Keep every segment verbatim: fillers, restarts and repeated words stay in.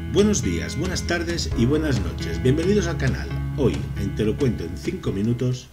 Buenos días, buenas tardes y buenas noches. Bienvenidos al canal. Hoy, en Te lo cuento en cinco minutos...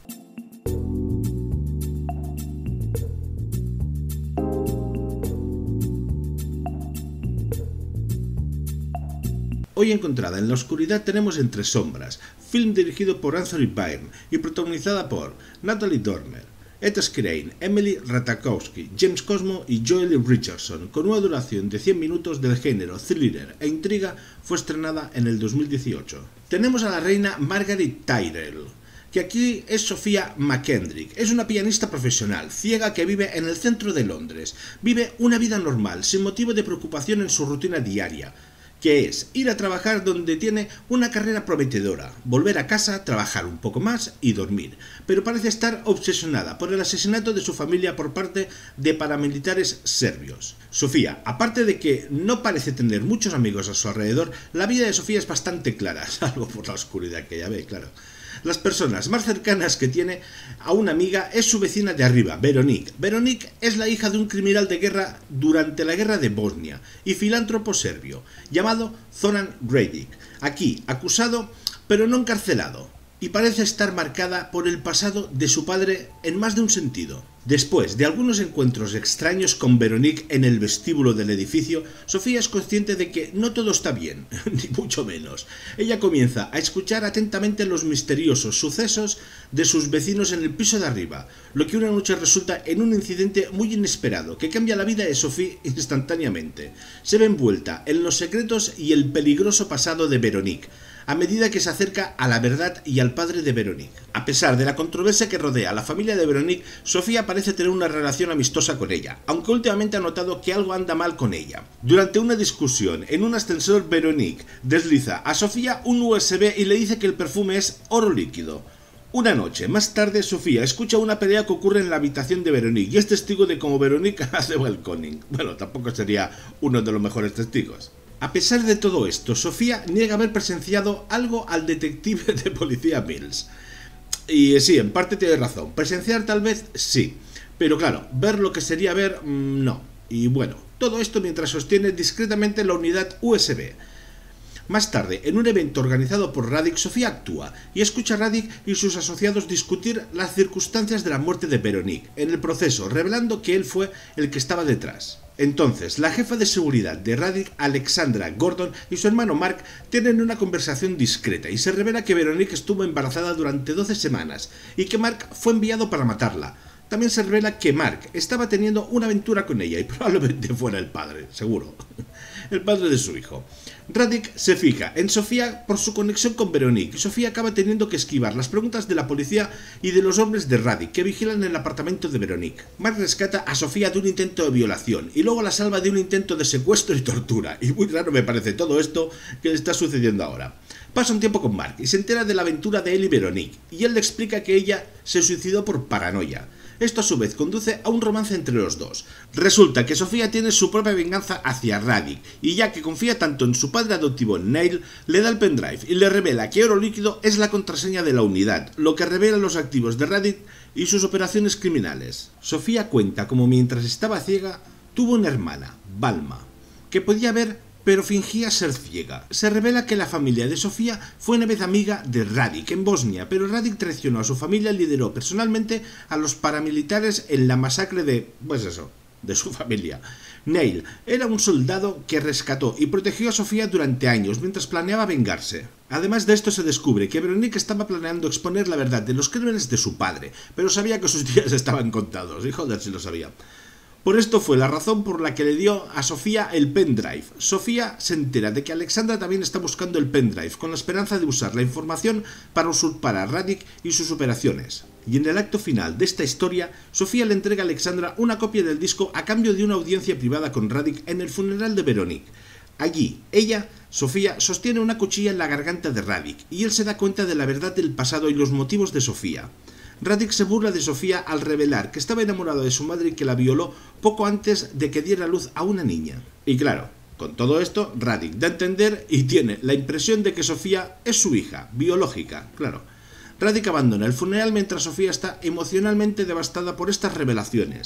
Hoy encontrada en la oscuridad tenemos Entre sombras, film dirigido por Anthony Byrne y protagonizada por Natalie Dormer, Ed Skrein, Emily Ratajkowski, James Cosmo y Joely Richardson. Con una duración de cien minutos, del género thriller e intriga, fue estrenada en el dos mil dieciocho. Tenemos a la reina Margaret Tyrell, que aquí es Sophia McKendrick. Es una pianista profesional, ciega, que vive en el centro de Londres. Vive una vida normal, sin motivo de preocupación en su rutina diaria, que es ir a trabajar donde tiene una carrera prometedora, volver a casa, trabajar un poco más y dormir. Pero parece estar obsesionada por el asesinato de su familia por parte de paramilitares serbios. Sofía, aparte de que no parece tener muchos amigos a su alrededor, la vida de Sofía es bastante clara, salvo por la oscuridad que ella ve, claro. Las personas más cercanas que tiene a una amiga es su vecina de arriba, Veronique. Veronique es la hija de un criminal de guerra durante la guerra de Bosnia y filántropo serbio, llamado Zoran Gradic, aquí acusado pero no encarcelado, y parece estar marcada por el pasado de su padre en más de un sentido. Después de algunos encuentros extraños con Veronique en el vestíbulo del edificio, Sofía es consciente de que no todo está bien, ni mucho menos. Ella comienza a escuchar atentamente los misteriosos sucesos de sus vecinos en el piso de arriba, lo que una noche resulta en un incidente muy inesperado que cambia la vida de Sofía instantáneamente. Se ve envuelta en los secretos y el peligroso pasado de Veronique, a medida que se acerca a la verdad y al padre de Veronique. A pesar de la controversia que rodea a la familia de Veronique, Sofía parece tener una relación amistosa con ella, aunque últimamente ha notado que algo anda mal con ella. Durante una discusión en un ascensor, Veronique desliza a Sofía un U S B y le dice que el perfume es oro líquido. Una noche más tarde, Sofía escucha una pelea que ocurre en la habitación de Veronique y es testigo de cómo Veronique hace balconing. Bueno, tampoco sería uno de los mejores testigos. A pesar de todo esto, Sofía niega haber presenciado algo al detective de policía Mills. Y sí, en parte tiene razón. Presenciar tal vez sí, pero claro, ver lo que sería ver, mmm, no. Y bueno, todo esto mientras sostiene discretamente la unidad U S B. Más tarde, en un evento organizado por Radic, Sofía actúa y escucha a Radic y sus asociados discutir las circunstancias de la muerte de Veronique en el proceso, revelando que él fue el que estaba detrás. Entonces, la jefa de seguridad de Radic, Alexandra Gordon, y su hermano Mark tienen una conversación discreta y se revela que Veronique estuvo embarazada durante doce semanas y que Mark fue enviado para matarla. También se revela que Mark estaba teniendo una aventura con ella y probablemente fuera el padre, seguro, el padre de su hijo. Radic se fija en Sofía por su conexión con Veronique y Sofía acaba teniendo que esquivar las preguntas de la policía y de los hombres de Radic que vigilan el apartamento de Veronique. Mark rescata a Sofía de un intento de violación y luego la salva de un intento de secuestro y tortura, y muy raro me parece todo esto que le está sucediendo ahora. Pasa un tiempo con Mark y se entera de la aventura de él y Veronique, y él le explica que ella se suicidó por paranoia. Esto a su vez conduce a un romance entre los dos. Resulta que Sofía tiene su propia venganza hacia Radic, y ya que confía tanto en su padre adoptivo Neil, le da el pendrive y le revela que oro líquido es la contraseña de la unidad, lo que revela los activos de Radic y sus operaciones criminales. Sofía cuenta cómo mientras estaba ciega tuvo una hermana, Balma, que podía ver pero fingía ser ciega. Se revela que la familia de Sofía fue una vez amiga de Radic en Bosnia, pero Radic traicionó a su familia y lideró personalmente a los paramilitares en la masacre de, pues eso, de su familia. Neil era un soldado que rescató y protegió a Sofía durante años mientras planeaba vengarse. Además de esto, se descubre que Veronique estaba planeando exponer la verdad de los crímenes de su padre, pero sabía que sus días estaban contados, y joder si lo sabía. Por esto fue la razón por la que le dio a Sofía el pendrive. Sofía se entera de que Alexandra también está buscando el pendrive, con la esperanza de usar la información para usurpar a Radic y sus operaciones. Y en el acto final de esta historia, Sofía le entrega a Alexandra una copia del disco a cambio de una audiencia privada con Radic en el funeral de Veronique. Allí, ella, Sofía, sostiene una cuchilla en la garganta de Radic, y él se da cuenta de la verdad del pasado y los motivos de Sofía. Radic se burla de Sofía al revelar que estaba enamorado de su madre y que la violó poco antes de que diera luz a una niña. Y claro, con todo esto, Radic da a entender y tiene la impresión de que Sofía es su hija, biológica, claro. Radic abandona el funeral mientras Sofía está emocionalmente devastada por estas revelaciones.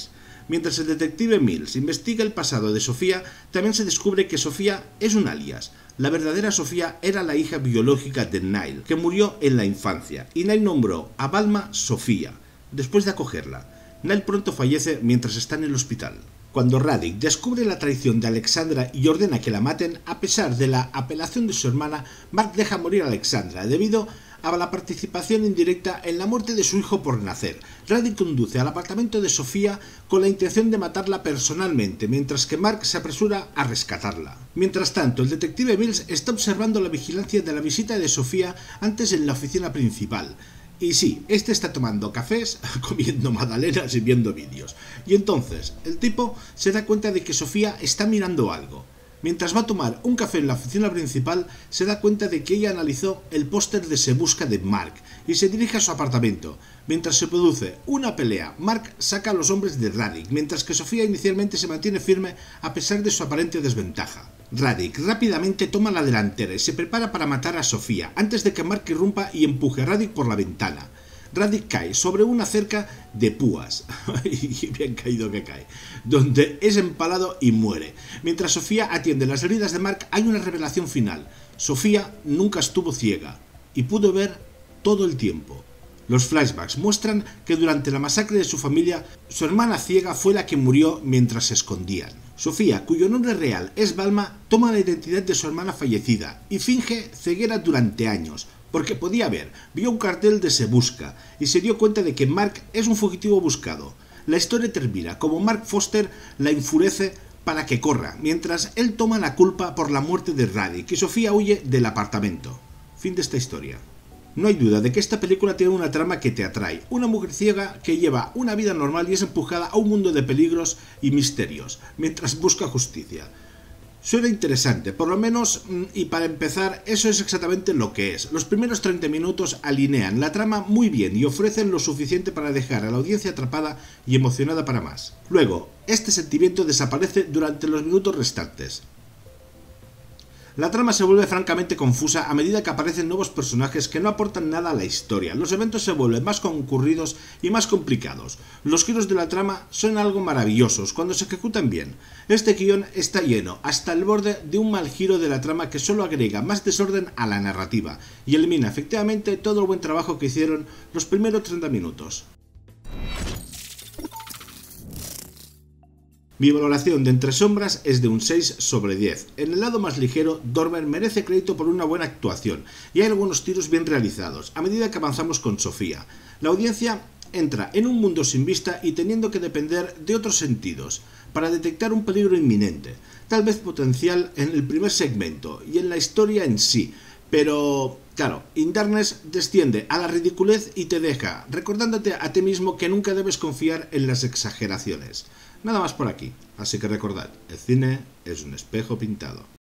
Mientras el detective Mills investiga el pasado de Sofía, también se descubre que Sofía es un alias. La verdadera Sofía era la hija biológica de Niall, que murió en la infancia, y Niall nombró a Balma Sofía, después de acogerla. Niall pronto fallece mientras está en el hospital. Cuando Raddick descubre la traición de Alexandra y ordena que la maten, a pesar de la apelación de su hermana, Mark deja morir a Alexandra debido a la participación indirecta en la muerte de su hijo por nacer. Raddick conduce al apartamento de Sofía con la intención de matarla personalmente, mientras que Mark se apresura a rescatarla. Mientras tanto, el detective Mills está observando la vigilancia de la visita de Sofía antes en la oficina principal. Y sí, este está tomando cafés, comiendo magdalenas y viendo vídeos. Y entonces, el tipo se da cuenta de que Sofía está mirando algo. Mientras va a tomar un café en la oficina principal, se da cuenta de que ella analizó el póster de Se Busca de Mark y se dirige a su apartamento. Mientras se produce una pelea, Mark saca a los hombres de Raddick, mientras que Sofía inicialmente se mantiene firme a pesar de su aparente desventaja. Raddick rápidamente toma la delantera y se prepara para matar a Sofía antes de que Mark irrumpa y empuje a Raddick por la ventana. Raddick cae sobre una cerca de púas, y bien caído que cae, donde es empalado y muere. Mientras Sofía atiende las heridas de Mark, hay una revelación final. Sofía nunca estuvo ciega y pudo ver todo el tiempo. Los flashbacks muestran que durante la masacre de su familia, su hermana ciega fue la que murió mientras se escondían. Sofía, cuyo nombre real es Balma, toma la identidad de su hermana fallecida y finge ceguera durante años, porque podía ver, vio un cartel de Se Busca y se dio cuenta de que Mark es un fugitivo buscado. La historia termina como Mark Foster la enfurece para que corra, mientras él toma la culpa por la muerte de Raddick y Sofía huye del apartamento. Fin de esta historia. No hay duda de que esta película tiene una trama que te atrae, una mujer ciega que lleva una vida normal y es empujada a un mundo de peligros y misterios, mientras busca justicia. Suena interesante, por lo menos, y para empezar, eso es exactamente lo que es. Los primeros treinta minutos alinean la trama muy bien y ofrecen lo suficiente para dejar a la audiencia atrapada y emocionada para más. Luego, este sentimiento desaparece durante los minutos restantes. La trama se vuelve francamente confusa a medida que aparecen nuevos personajes que no aportan nada a la historia. Los eventos se vuelven más concurridos y más complicados. Los giros de la trama son algo maravillosos cuando se ejecutan bien. Este guión está lleno hasta el borde de un mal giro de la trama que solo agrega más desorden a la narrativa y elimina efectivamente todo el buen trabajo que hicieron los primeros treinta minutos. Mi valoración de Entre Sombras es de un seis sobre diez. En el lado más ligero, Dormer merece crédito por una buena actuación, y hay algunos tiros bien realizados, a medida que avanzamos con Sofía. La audiencia entra en un mundo sin vista y teniendo que depender de otros sentidos, para detectar un peligro inminente, tal vez potencial en el primer segmento, y en la historia en sí, pero... Claro, In Darkness desciende a la ridiculez y te deja recordándote a ti mismo que nunca debes confiar en las exageraciones. Nada más por aquí, así que recordad, el cine es un espejo pintado.